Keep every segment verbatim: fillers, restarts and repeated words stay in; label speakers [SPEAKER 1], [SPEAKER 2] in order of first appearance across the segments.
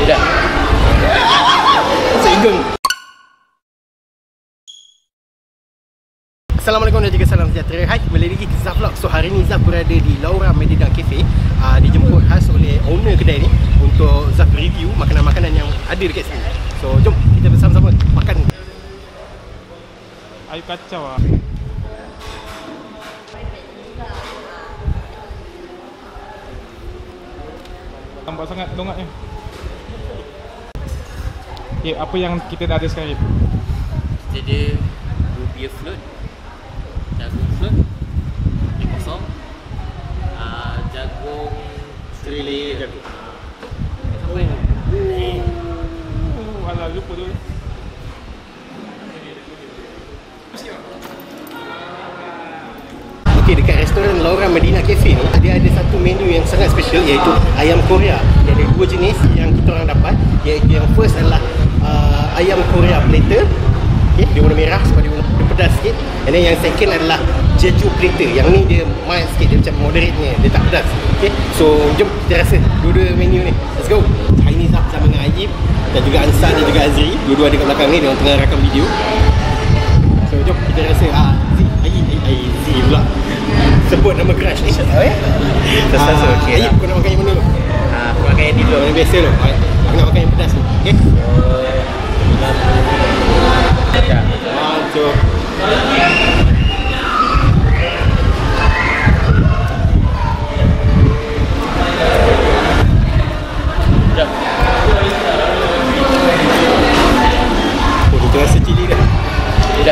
[SPEAKER 1] Tidak.
[SPEAKER 2] Sehingga. Assalamualaikum dan juga salam sejahtera. Hai, kembali lagi ke Zaf Vlog. So hari ni Zaf berada di Laura Medina Cafe. uh, Dijemput khas oleh owner kedai ni untuk Zaf review makanan-makanan yang ada dekat sini. So jom kita bersama-sama makan.
[SPEAKER 3] Air kacau lah. Nampak sangat dongatnya. Okay, apa yang kita dah ada sekarang ni?
[SPEAKER 1] Jadi rubia float, jagung float, mie kosong, uh, jagung three layer. Apa yang?
[SPEAKER 3] Oh, alah lupa tu.
[SPEAKER 2] Okay, dekat restoran Laura Medina Cafe ni dia ada satu menu yang sangat special, iaitu ayam Korea. Dia ada dua jenis yang kita orang dapat, iaitu yang first adalah uh, ayam Korea platter. Okay, dia warna merah sebab dia, dia pedas sikit. And then yang second adalah Jeju platter. Yang ni dia mild sikit, dia macam moderate ni, dia tak pedas. Okay, so jom kita rasa dua-dua menu ni. Let's go. Hari ni Zaf bersama dengan Ayib dan juga Ansar dan juga Azri. Dua-dua ada kat belakang ni, dia orang tengah rakam video. So jom kita rasa. Ah, Zee, Ayib, Ayib, Zee pula sebut nama crush ni. Oh ya?
[SPEAKER 4] Terus
[SPEAKER 2] uh,
[SPEAKER 4] okey.
[SPEAKER 2] Ayib, kau nak makan yang mana dulu?
[SPEAKER 4] Ah, aku makan yang ni dulu.
[SPEAKER 2] Yang biasa dulu. Aku nak makan yang pedas tu. Okay?
[SPEAKER 4] Sekejap.
[SPEAKER 2] One, two.
[SPEAKER 1] Sekejap.
[SPEAKER 2] Oh, dia terasa cili dah.
[SPEAKER 1] Tidak.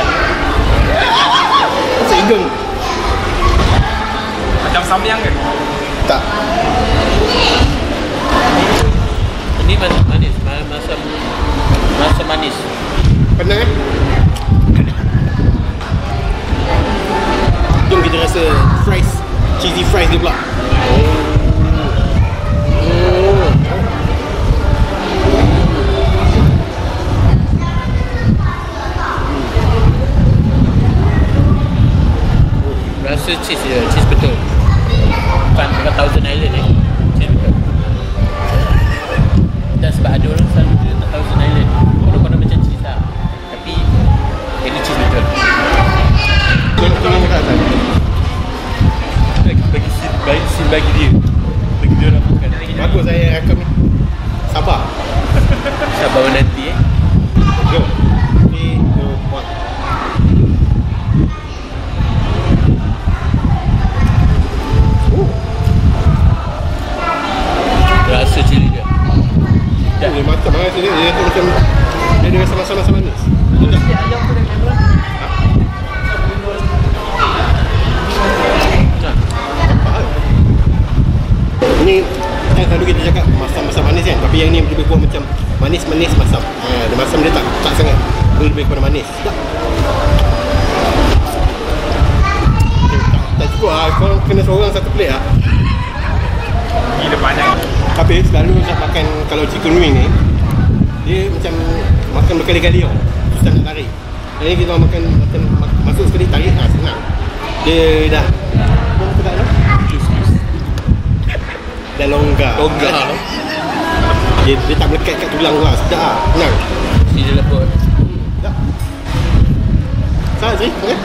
[SPEAKER 2] Rasa hidung.
[SPEAKER 3] Macam samyang ke?
[SPEAKER 2] Tak.
[SPEAKER 1] Ini masam manis, masam masam manis.
[SPEAKER 2] Penang eh? Jom kita rasa fries, cheesy fries dia pula. Oh.
[SPEAKER 1] Rasa cheese dia, cheese betul. Bukan bukan Thousand Island ni. Cheese betul. Dan sebab ada orang selalu kata Thousand Island, konon-konon macam cheese lah. Tapi ini cheese betul.
[SPEAKER 2] Kau nak makan tak?
[SPEAKER 1] Bagi bagi sin, bagi sin bagi dia. Bagi dia orang makan.
[SPEAKER 2] Bagus saya rakam ni. Sabar.
[SPEAKER 1] Sabar nanti eh.
[SPEAKER 2] Go. three, two, one.
[SPEAKER 1] Rasa cili dia.
[SPEAKER 2] Dah. Dia matang banget dia. Dia tu macam dia ada rasa masam-masam manis.
[SPEAKER 1] Ayam tu dah kamera.
[SPEAKER 2] Ini kan selalu kita cakap masam-masam manis kan, tapi yang ni lebih kurang macam manis-manis masam. Ha, dia masam dia tak tak sangat. Dia lebih kepada manis. Tak. Okay, tak, tak cukup ah. Kau kena seorang satu plate ah.
[SPEAKER 3] Gila banyak.
[SPEAKER 2] Tapi selalu nak makan kalau chicken wing ni, dia macam makan berkali-kali tau. Susah nak tarik. Yang ni kita makan macam masuk sekali tarik, ah senang. Dia dah apa tak dah? Dah longgar.
[SPEAKER 1] Longgar.
[SPEAKER 2] Dia, dia tak melekat kat tulang lah. Sedap lah. Senang.
[SPEAKER 1] Sini lah kot.
[SPEAKER 2] Sedap. Salah Zee? Makan?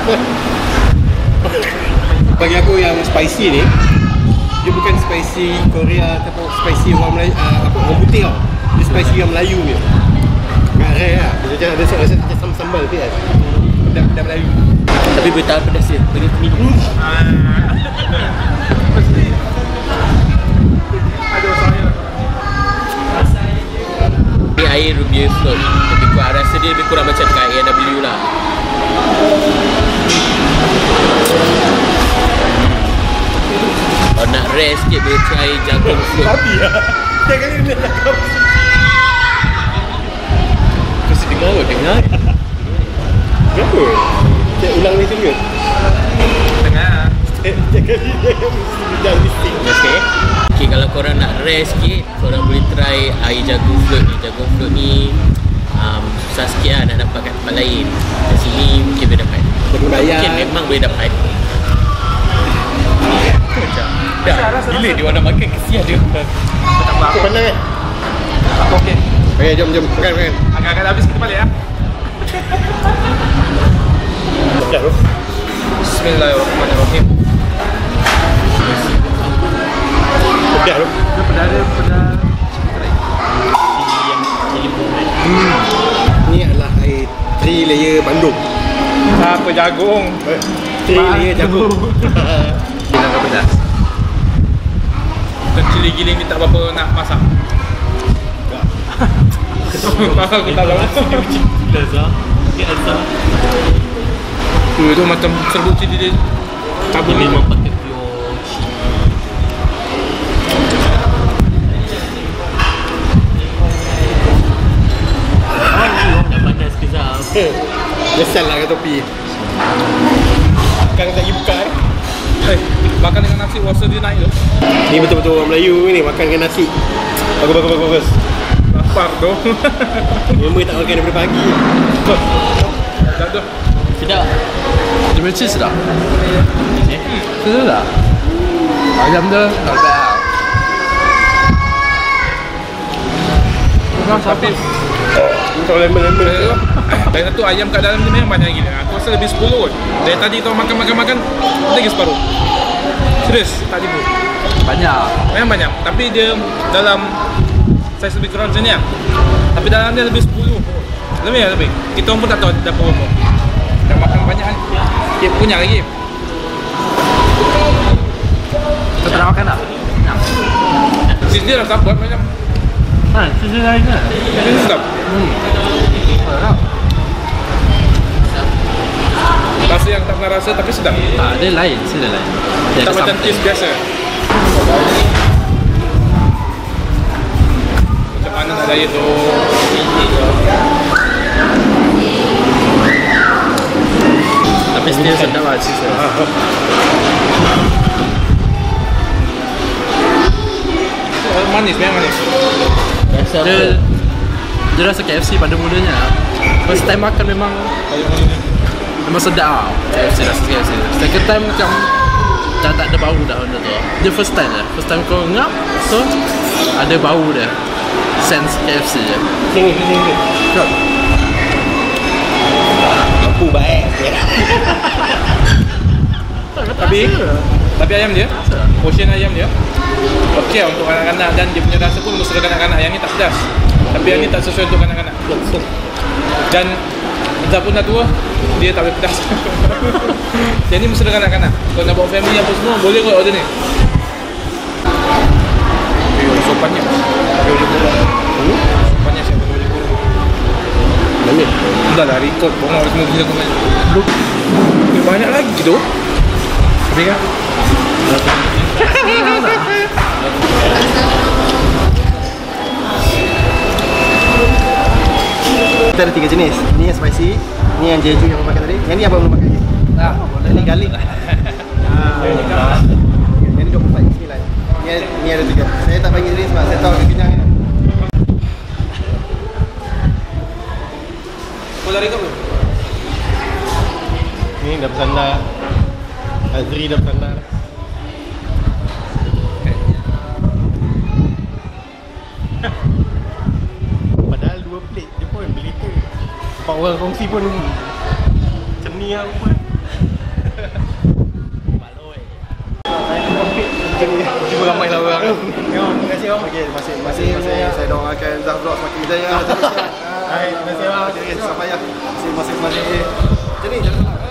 [SPEAKER 2] Bagi aku yang spicy ni, dia bukan spicy Korea ataupun spicy orang Melayu, uh, apa, orang putih tau. Dia spicy yang Melayu punya. Agak rare lah. Dia macam ada rasa macam sambal tu kan. Pedas, pedas Melayu.
[SPEAKER 1] Tapi boleh tahan pedas dia. Bagi minum.
[SPEAKER 3] Aduh saya.
[SPEAKER 1] Ni air rubia float. Lebih kurang rasa dia lebih kurang macam dekat A and W lah. Kalau nak rare sikit boleh try jagung float.
[SPEAKER 2] Babi lah. Dia kali dia nak cakap.
[SPEAKER 1] Mesti dengar kot, dengar.
[SPEAKER 2] Kenapa? Cik ulang ni juga.
[SPEAKER 3] Tengah.
[SPEAKER 2] Dia kali dia mesti dah listing.
[SPEAKER 1] Okay. Okay, kalau korang nak rare sikit, korang boleh try air jagung float ni. Jagung float ni um, susah sikit lah nak dapat kat tempat lain. Kat sini mungkin boleh dapat. Mungkin memang boleh dapat. Macam dah, bila dia orang nak makan kesian dia orang.
[SPEAKER 2] Tak pandang kan? Okay, jom, jom. Makan, makan.
[SPEAKER 3] Agak-agak habis kita balik ya.
[SPEAKER 2] Makan bro.
[SPEAKER 3] Bismillahirrahmanirrahim.
[SPEAKER 2] Pedas bro.
[SPEAKER 3] Dia pedas dia pedas.
[SPEAKER 2] Hmm. Ni adalah air three layer bandung.
[SPEAKER 3] Apa jagung?
[SPEAKER 2] three layer jagung.
[SPEAKER 3] Gila agak pedas. Dan cili giling ni tak berapa nak masak. Aku tak tahu. Tu itu macam serbuk cili dia. Tabur ni
[SPEAKER 1] Memang pakai pure chili. Oh, dah panas ke sah?
[SPEAKER 2] Nyesal lah kat topi. Makan tak buka eh.
[SPEAKER 3] Eh, makan dengan nasi rasa dia naik tu.
[SPEAKER 2] Ni betul-betul orang Melayu ni makan dengan nasi. Bagus, bagus, bagus, bagus.
[SPEAKER 3] Lapar tu.
[SPEAKER 2] Member tak makan daripada pagi.
[SPEAKER 3] Dah tu.
[SPEAKER 1] Sedap.
[SPEAKER 5] Dia punya cheese sedap. Sedap tak? Ayam dia not bad.
[SPEAKER 3] Tapi
[SPEAKER 2] Untuk lemon-lemon
[SPEAKER 3] Dari tu, dari satu ayam kat dalam ni memang banyak gila. Aku rasa lebih sepuluh kot. Dari tadi kau makan-makan-makan lagi separuh. Serius, tak tipu.
[SPEAKER 5] Banyak.
[SPEAKER 3] Memang banyak. Tapi dia dalam saiz lebih kurang macam ni lah. Tapi dalam dia lebih sepuluh. Lebih lah lebih. Kita pun tak tahu dah berapa. Dah makan banyak kan. Okay, punya lagi.
[SPEAKER 5] Kau tak nak makan tak? Nak.
[SPEAKER 3] Cheese dia rasa buat macam
[SPEAKER 5] Ha, cheese dia lain kan?
[SPEAKER 3] Dia sedap.
[SPEAKER 5] Hmm. Sedap.
[SPEAKER 3] Rasa yang tak pernah rasa tapi sedap.
[SPEAKER 5] Tak, dia lain. Cheese dia lain. Dia
[SPEAKER 3] Tak
[SPEAKER 5] ada
[SPEAKER 3] macam
[SPEAKER 5] something.
[SPEAKER 3] cheese biasa. Macam mana nak diet tu?
[SPEAKER 5] Tapi still sedap lah cheese dia.
[SPEAKER 3] Manis, memang manis.
[SPEAKER 1] Rasa
[SPEAKER 5] Dia,
[SPEAKER 1] apa?
[SPEAKER 5] dia rasa K F C pada mulanya. First time makan memang memang sedap lah K F C, rasa K F C. Second time macam dah tak ada bau dah benda tu. Dia first time lah. First time kau ngap, so ada bau dia. Sense K F C je.
[SPEAKER 2] Sini, sini, sini. Jom. Lampu baik.
[SPEAKER 3] Tapi Tapi ayam dia, portion ayam dia okey lah untuk kanak-kanak dan dia punya rasa pun mesra kanak-kanak. Yang ni tak pedas. Tapi yang ni tak sesuai untuk kanak-kanak. Dan entah pun dah tua, dia tak boleh pedas. Yang ni mesra kanak-kanak. Kalau nak bawa family apa semua, boleh kot order ni. Eh, sopannya. Dia boleh kurang. Sopannya siapa boleh kurang.
[SPEAKER 2] Mana?
[SPEAKER 3] Dah lah record bongok semua gila komen. Ni banyak lagi tu. Habis kan?
[SPEAKER 2] Kita ada tiga jenis. Ni yang spicy, ni yang jeju yang abang makan tadi. Yang ni abang belum makan lagi.
[SPEAKER 5] Nah,
[SPEAKER 2] Yang ni garlic. Ah. Yang ni dua puluh empat, sembilan. Ni ada, ni ada tiga. Saya tak bagi tadi sebab saya tahu dia kenyang kan.
[SPEAKER 3] Kau dah record belum?
[SPEAKER 2] Ni dah bersandar. Azri dah bersandar. Padahal dua plate dia pun beli tu. Empat orang kongsi pun macam ni lah pun. Cuba ramailah orang. Terima kasih om. Okey, terima kasih. Terima kasih. Saya doakan Zah Vlog semakin berjaya. Hai, terima kasih om. Okey, sampai ya. Terima kasih. Terima kasih. Jadi jangan